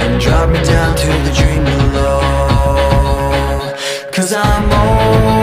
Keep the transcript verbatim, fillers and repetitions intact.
and drop me down to the dream below. 'Cause I'm old